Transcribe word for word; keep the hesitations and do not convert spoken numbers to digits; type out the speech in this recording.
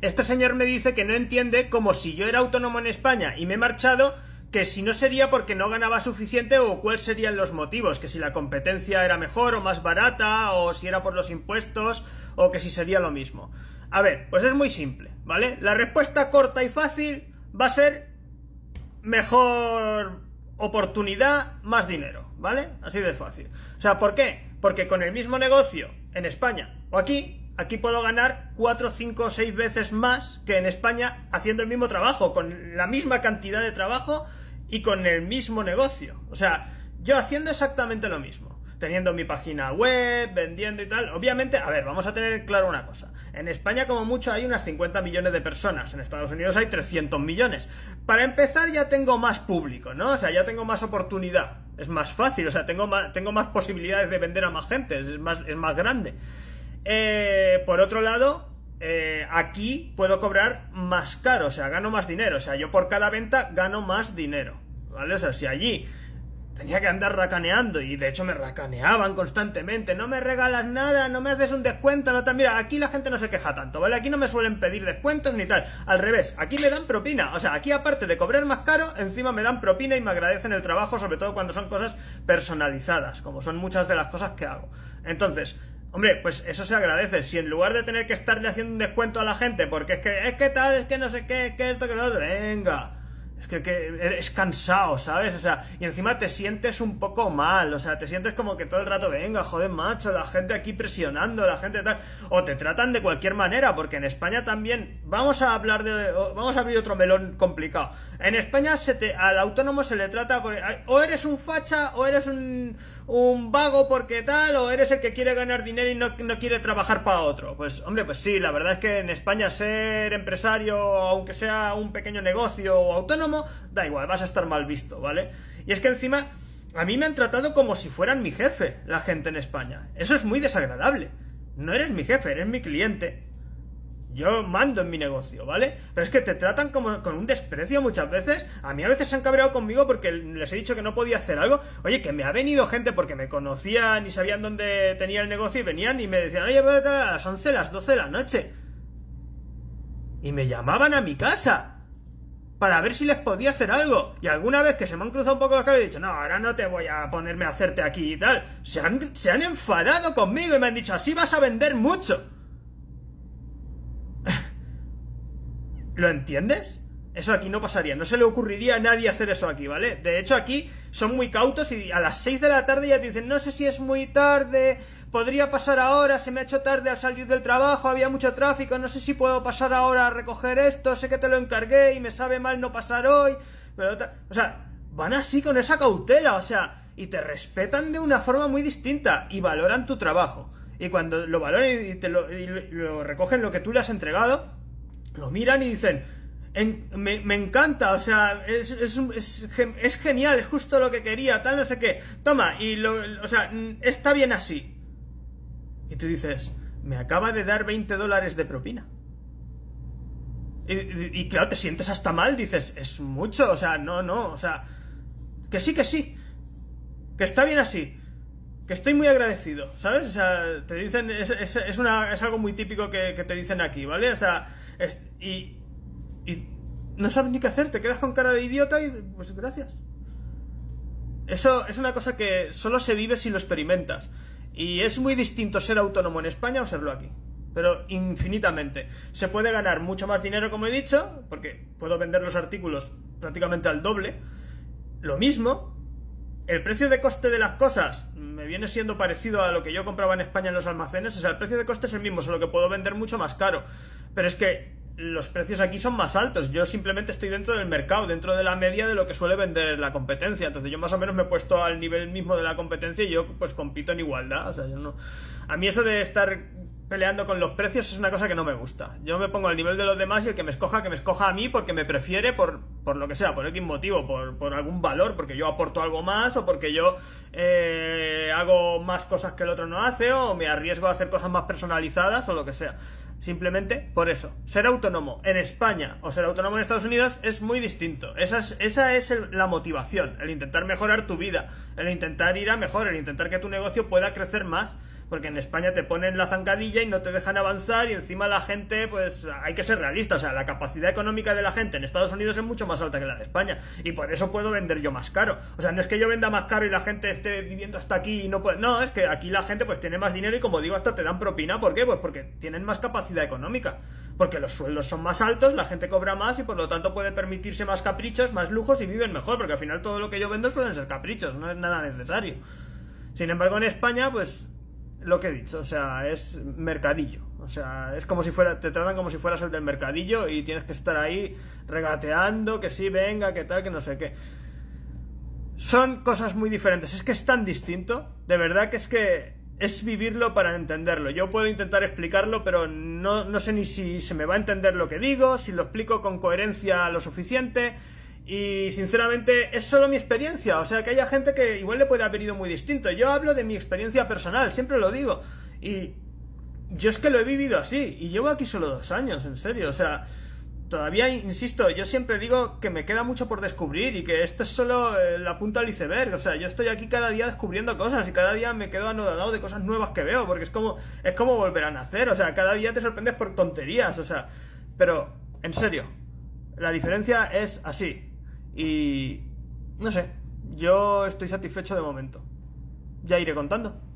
este señor me dice que no entiende como si yo era autónomo en España y me he marchado, que si no sería porque no ganaba suficiente o cuáles serían los motivos, que si la competencia era mejor o más barata, o si era por los impuestos, o que si sería lo mismo. A ver, pues es muy simple, ¿vale? La respuesta corta y fácil va a ser mejor oportunidad, más dinero, ¿vale? Así de fácil. O sea, ¿por qué? Porque con el mismo negocio en España o aquí, aquí puedo ganar cuatro, cinco, seis veces más que en España haciendo el mismo trabajo, con la misma cantidad de trabajo y con el mismo negocio. O sea, yo haciendo exactamente lo mismo, teniendo mi página web, vendiendo y tal. Obviamente, a ver, vamos a tener claro una cosa. En España como mucho hay unas cincuenta millones de personas, en Estados Unidos hay trescientos millones. Para empezar ya tengo más público, ¿no? O sea, ya tengo más oportunidad. Es más fácil, o sea, tengo más, tengo más posibilidades de vender a más gente, es más, es más grande. Eh, por otro lado, eh, aquí puedo cobrar más caro, o sea, gano más dinero. O sea, yo por cada venta gano más dinero, ¿vale? O sea, si allí tenía que andar racaneando, y de hecho me racaneaban constantemente, no me regalas nada, no me haces un descuento, no tal. Mira, aquí la gente no se queja tanto, ¿vale? Aquí no me suelen pedir descuentos ni tal, al revés, aquí me dan propina. O sea, aquí aparte de cobrar más caro, encima me dan propina y me agradecen el trabajo, sobre todo cuando son cosas personalizadas, como son muchas de las cosas que hago. Entonces, hombre, pues eso se agradece. Si en lugar de tener que estarle haciendo un descuento a la gente, porque es que, es que tal, es que no sé qué, es que esto, que lo otro, venga, es que, que es cansado, ¿sabes? O sea, y encima te sientes un poco mal, o sea, te sientes como que todo el rato, venga, joder, macho, la gente aquí presionando, la gente tal, o te tratan de cualquier manera, porque en España también, vamos a hablar de, vamos a abrir otro melón complicado. En España se te, al autónomo se le trata, por, o eres un facha, o eres un, un vago porque tal, o eres el que quiere ganar dinero y no, no quiere trabajar para otro. Pues, hombre, pues sí, la verdad es que en España ser empresario, aunque sea un pequeño negocio o autónomo, da igual, vas a estar mal visto, ¿vale? Y es que encima, a mí me han tratado como si fueran mi jefe, la gente en España. Eso es muy desagradable. No eres mi jefe, eres mi cliente. Yo mando en mi negocio, ¿vale? Pero es que te tratan como con un desprecio muchas veces. A mí a veces se han cabreado conmigo porque les he dicho que no podía hacer algo. Oye, que me ha venido gente porque me conocían y sabían dónde tenía el negocio y venían y me decían, oye, voy a a las once, las doce de la noche. Y me llamaban a mi casa para ver si les podía hacer algo. Y alguna vez que se me han cruzado un poco las caras, he dicho, no, ahora no te voy a ponerme a hacerte aquí y tal. Se han, se han enfadado conmigo y me han dicho, así vas a vender mucho. ¿Lo entiendes? Eso aquí no pasaría, no se le ocurriría a nadie hacer eso aquí, ¿vale? De hecho aquí son muy cautos y a las seis de la tarde ya te dicen, no sé si es muy tarde, podría pasar ahora, se me ha hecho tarde al salir del trabajo, había mucho tráfico, no sé si puedo pasar ahora a recoger esto, sé que te lo encargué y me sabe mal no pasar hoy, pero, o sea, van así con esa cautela, o sea, y te respetan de una forma muy distinta y valoran tu trabajo. Y cuando lo valoran y te lo, y lo recogen lo que tú le has entregado, lo miran y dicen, en, me, me encanta, o sea, es, es, es, es genial, es justo lo que quería, tal, no sé qué, toma, y lo, o sea, está bien así. Y tú dices, me acaba de dar veinte dólares de propina. Y, y, y claro, te sientes hasta mal, dices, es mucho, o sea, no, no, o sea, que sí, que sí, que está bien así, que estoy muy agradecido, ¿sabes? O sea, te dicen, es, es, es, una, es algo muy típico que, que te dicen aquí, ¿vale? O sea, es, y, y no sabes ni qué hacer, te quedas con cara de idiota y pues gracias. Eso es una cosa que solo se vive si lo experimentas. Y es muy distinto ser autónomo en España o serlo aquí. Pero infinitamente. Se puede ganar mucho más dinero, como he dicho, porque puedo vender los artículos prácticamente al doble. Lo mismo, el precio de coste de las cosas me viene siendo parecido a lo que yo compraba en España en los almacenes. O sea, el precio de coste es el mismo, solo que puedo vender mucho más caro. Pero es que los precios aquí son más altos. Yo simplemente estoy dentro del mercado, dentro de la media de lo que suele vender la competencia. Entonces yo más o menos me he puesto al nivel mismo de la competencia y yo pues compito en igualdad. O sea, yo no... A mí eso de estar peleando con los precios es una cosa que no me gusta. Yo me pongo al nivel de los demás y el que me escoja, que me escoja a mí porque me prefiere por, por lo que sea, por X motivo, por, por algún valor, porque yo aporto algo más o porque yo eh, hago más cosas que el otro no hace o me arriesgo a hacer cosas más personalizadas o lo que sea. Simplemente por eso. Ser autónomo en España o ser autónomo en Estados Unidos es muy distinto. Esa es, esa es el, la motivación. El intentar mejorar tu vida. El intentar ir a mejor. El intentar que tu negocio pueda crecer más. porque en España te ponen la zancadilla y no te dejan avanzar y encima la gente, pues hay que ser realista, o sea, la capacidad económica de la gente en Estados Unidos es mucho más alta que la de España y por eso puedo vender yo más caro. O sea, no es que yo venda más caro y la gente esté viviendo hasta aquí y no puede... No, es que aquí la gente pues tiene más dinero y como digo, hasta te dan propina. ¿Por qué? Pues porque tienen más capacidad económica. Porque los sueldos son más altos, la gente cobra más y por lo tanto puede permitirse más caprichos, más lujos y viven mejor, porque al final todo lo que yo vendo suelen ser caprichos, no es nada necesario. Sin embargo, en España, pues, lo que he dicho, o sea, es mercadillo. O sea, es como si fuera, te tratan como si fueras el del mercadillo y tienes que estar ahí regateando, que sí, venga, que tal, que no sé qué. Son cosas muy diferentes, es que es tan distinto, de verdad que es que... es vivirlo para entenderlo. Yo puedo intentar explicarlo, pero no, no sé ni si se me va a entender lo que digo, si lo explico con coherencia lo suficiente. Y sinceramente es solo mi experiencia. O sea, que haya gente que igual le puede haber ido muy distinto. Yo hablo de mi experiencia personal, siempre lo digo. Y yo es que lo he vivido así. Y llevo aquí solo dos años, en serio. O sea... todavía, insisto, yo siempre digo que me queda mucho por descubrir y que esto es solo eh, la punta del iceberg. O sea, yo estoy aquí cada día descubriendo cosas y cada día me quedo anodado de cosas nuevas que veo, porque es como, es como volver a nacer. O sea, cada día te sorprendes por tonterías. O sea, pero, en serio, la diferencia es así. Y, no sé, yo estoy satisfecho de momento. Ya iré contando.